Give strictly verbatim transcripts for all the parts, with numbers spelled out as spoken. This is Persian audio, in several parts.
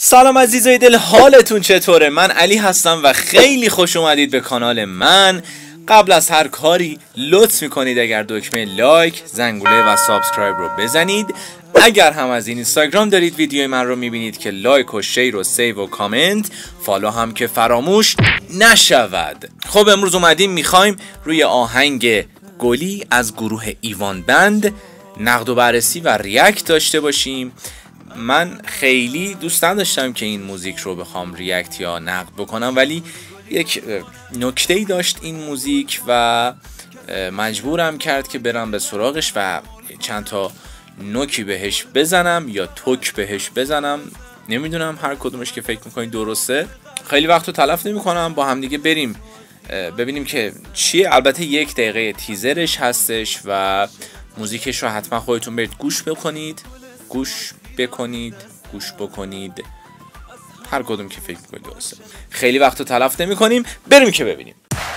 سلام عزیزای دل، حالتون چطوره؟ من علی هستم و خیلی خوش اومدید به کانال من. قبل از هر کاری لطف میکنید اگر دکمه لایک، زنگوله و سابسکرایب رو بزنید. اگر هم از این اینستاگرام دارید ویدیوی من رو میبینید که لایک و شیر و سیو و کامنت، فالو هم که فراموش نشود. خب امروز اومدیم میخوایم روی آهنگ گلی از گروه ایوان بند نقد و بررسی و ریاکت داشته باشیم. من خیلی دوست نداشتم که این موزیک رو بخوام ریاکت یا نقد بکنم، ولی یک نکته‌ای داشت این موزیک و مجبورم کرد که برم به سراغش و چند تا نوکی بهش بزنم یا توک بهش بزنم. نمیدونم هر کدومش که فکر میکنید درسته. خیلی وقت رو تلف نمی کنم، با هم دیگه بریم ببینیم که چیه. البته یک دقیقه تیزرش هستش و موزیکش رو حتما خودتون برید گوش بکنید گوش بکنید گوش بکنید هر کدوم که فکر میکنید درسته. خیلی وقت رو تلف نمی کنیم، بریم که ببینیم.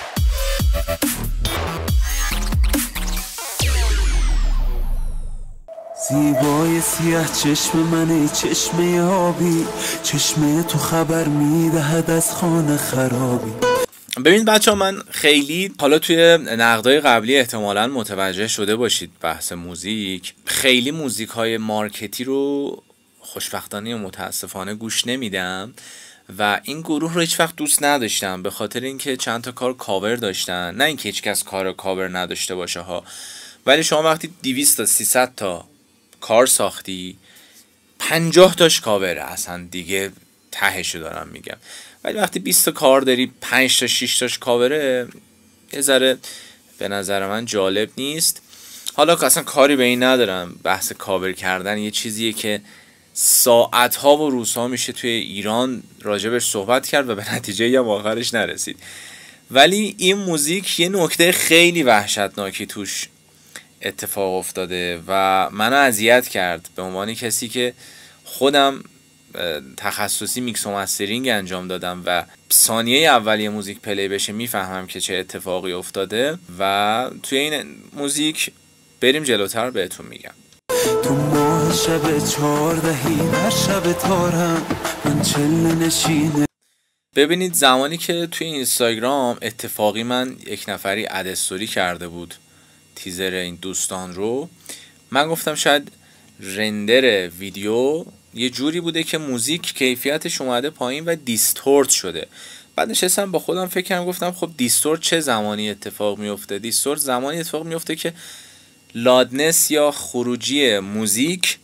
زیبای سیاه چشم منه، چشمه آبی، چشمه تو خبر میدهد از خانه خرابی. ببین بچه ها، من خیلی حالا توی نقدای قبلی احتمالاً متوجه شده باشید بحث موزیک، خیلی موزیک های مارکتی رو خوشبختانه و متاسفانه گوش نمیدم و این گروه رو هیچ وقت دوست نداشتم، به خاطر اینکه چند تا کار کاور داشتن. نه اینکه هیچ کس کار کاور نداشته باشه ها، ولی شما وقتی دویست تا سیصد تا کار ساختی، پنجاه تاش کاوره، اصلا دیگه تهشو دارم میگم. ولی وقتی بیست تا کار داری، پنج تا شش تاش کاوره، یه ذره به نظر من جالب نیست. حالا که اصلا کاری به این ندارم، بحث کاور کردن یه چیزیه که ساعتها و روزها میشه توی ایران راجبش صحبت کرد و به نتیجه هم آخرش نرسید. ولی این موزیک یه نکته خیلی وحشتناکی توش اتفاق افتاده و منو اذیت کرد. به عنوان کسی که خودم تخصصی میکس و مسترینگ انجام دادم و ثانیه اولیه موزیک پلی بشه میفهمم که چه اتفاقی افتاده و توی این موزیک بریم جلوتر بهتون میگم. تو ماه شب چهاردهی هر شب تارم من چله نشینه. ببینید زمانی که توی اینستاگرام اتفاقی من یک نفری اد استوری کرده بود تیزر این دوستان رو، من گفتم شاید رندر ویدیو یه جوری بوده که موزیک کیفیتش اومده پایین و دیستورت شده. بعد نشستم با خودم فکر کردم، گفتم خب دیستورت چه زمانی اتفاق میفته؟ دیستورت زمانی اتفاق میفته که لادنس یا خروجی موزیک،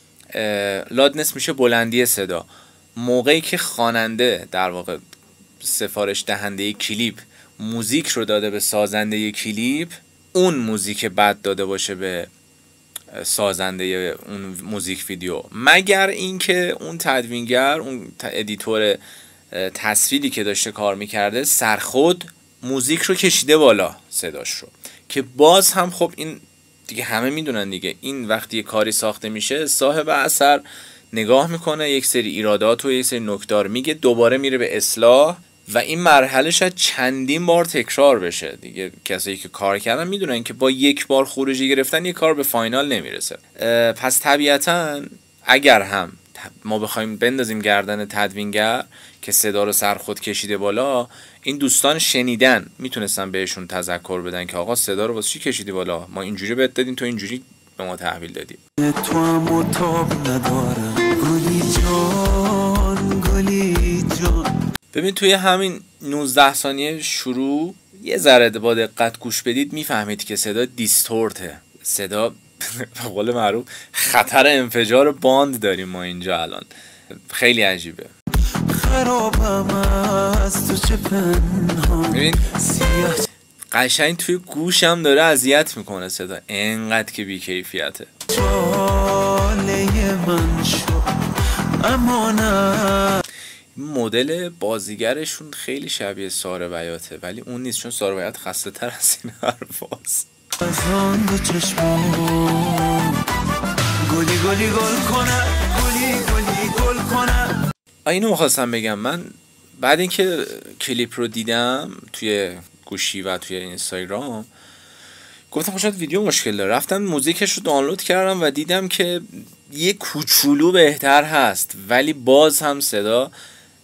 لادنس میشه بلندی صدا، موقعی که خواننده در واقع سفارش دهنده کلیپ موزیک رو داده به سازنده کلیپ، اون موزیک بد داده باشه به سازنده اون موزیک ویدیو، مگر اینکه اون تدوینگر، اون ادیتور تصویری که داشته کار میکرده سرخود موزیک رو کشیده بالا صداش رو، که باز هم خب این دیگه همه میدونن دیگه، این وقتی یه کاری ساخته میشه صاحب اثر نگاه میکنه، یک سری ایرادات و یک سری نکتار میگه، دوباره میره به اصلاح و این مرحله شاید چندین بار تکرار بشه دیگه. کسایی که کار کردن میدونن که با یک بار خروجی گرفتن یک کار به فاینال نمیرسه. پس طبیعتا اگر هم ما بخوایم بندازیم گردن تدوینگر که صدا رو سر خود کشیده بالا، این دوستان شنیدن میتونستن بهشون تذکر بدن که آقا صدا رو واسه چی کشیدی بالا، ما اینجوری بهت دادیم تو اینجوری به ما تحویل دادی. تو هم تاب ندارم گلی جان گلی جان. ببین توی همین نوزده ثانیه شروع یه ذره با دقت گوش بدید میفهمید که صدا دیستورته، صدا به قول معروف خطر انفجار باند داریم ما اینجا الان. خیلی عجیبه. خرابم از تو چه پنهان. ببین قشنگ توی گوشم داره اذیت میکنه صدا، انقدر که بی‌کیفیته. چاله من شو اما نه. مدل بازیگرشون خیلی شبیه ساره بیاته، ولی اون نیست، چون ساره بیات خسته تر از این حرفاست. از آن دو چشمان گلی گلی گل کنه، گلی گلی گل کنه. اینو میخواستم بگم، من بعد اینکه کلیپ رو دیدم توی گوشی و توی اینستاگرام، گفتم شاید ویدیو مشکل داره، رفتم موزیکش رو دانلود کردم و دیدم که یه کوچولو بهتر هست، ولی باز هم صدا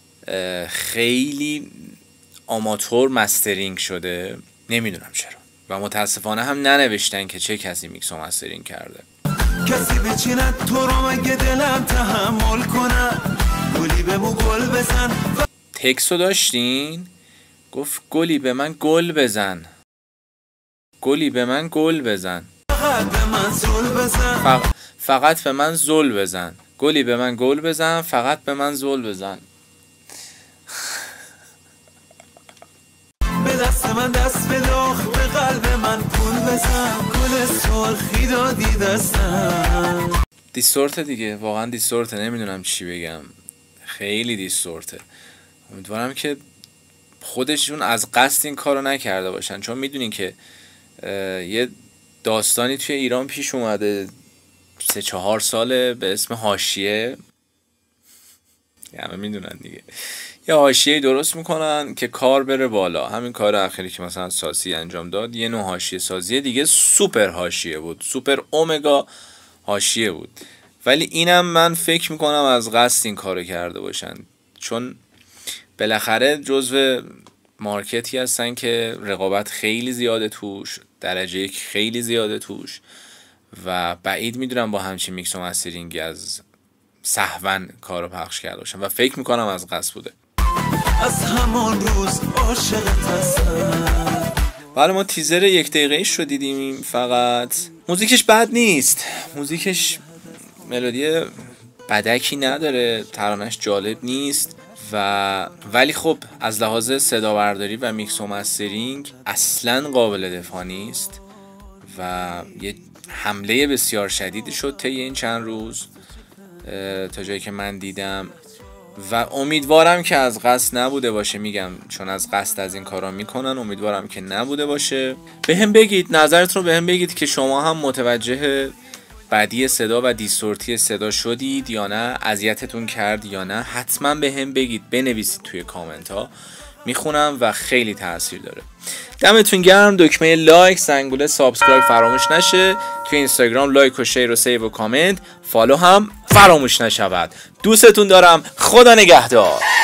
خیلی آماتور مسترینگ شده، نمیدونم چرا، و متاسفانه هم ننوشتن که چه کسی میکس و مسترینگ کرده. کسی بچیند تو رو مگه دلم تحمل کنم، گلی به مو گل بزن. تکسو داشتین؟ گفت گلی به من گل بزن، گلی به من گل بزن، فقط به من زل بزن، فق... فقط به من زل بزن، گلی به من گل بزن، فقط به من زل بزن. به دست من دست بداخ، به قلب من پول بزن، گل سرخی دادی دستم. دیستورته دیگه، واقعا دیستورته، نمیدونم چی بگم، خیلی دیستورته. امیدوارم که خودشون از قصد این کارو نکرده باشن، چون میدونین که یه داستانی توی ایران پیش اومده سه چهار ساله به اسم حاشیه، همه میدونن دیگه، یه حاشیه درست میکنن که کار بره بالا. همین کار اخیری که مثلا ساسی انجام داد یه نوع حاشیه سازی دیگه، سوپر حاشیه بود، سوپر اومگا حاشیه بود. ولی اینم من فکر میکنم از قصد این کارو کرده باشن، چون بالاخره جزو مارکتی هستن که رقابت خیلی زیاده توش، درجه یک خیلی زیاده توش، و بعید میدونم با همچین میکس و مسترینگی از سهوا کارو پخش کرده باشن، و فکر میکنم از قصد بوده. از همون روز عاشقت هستم. بله، ما تیزر یک دقیقه ایش رو دیدیم فقط. موزیکش بد نیست، موزیکش ملودی بدکی نداره، ترانش جالب نیست، و ولی خب از لحاظ صدا برداری و میکس و مسترینگ اصلا قابل دفاع نیست و یه حمله بسیار شدیدی شد طی این چند روز تا جایی که من دیدم، و امیدوارم که از قصد نبوده باشه. میگم چون از قصد از این کارا میکنن، امیدوارم که نبوده باشه. به هم بگید نظرتون رو، به هم بگید که شما هم متوجه بدی صدا و دیستورتی صدا شدید یا نه، اذیتتون کرد یا نه. حتما به هم بگید، بنویسید توی کامنت ها، میخونم و خیلی تاثیر داره. دمتون گرم. دکمه لایک، زنگوله سابسکرایب فراموش نشه. توی اینستاگرام لایک و شیر و سیو و کامنت، فالو هم فراموش نشود. دوستتون دارم. خدا نگهدار.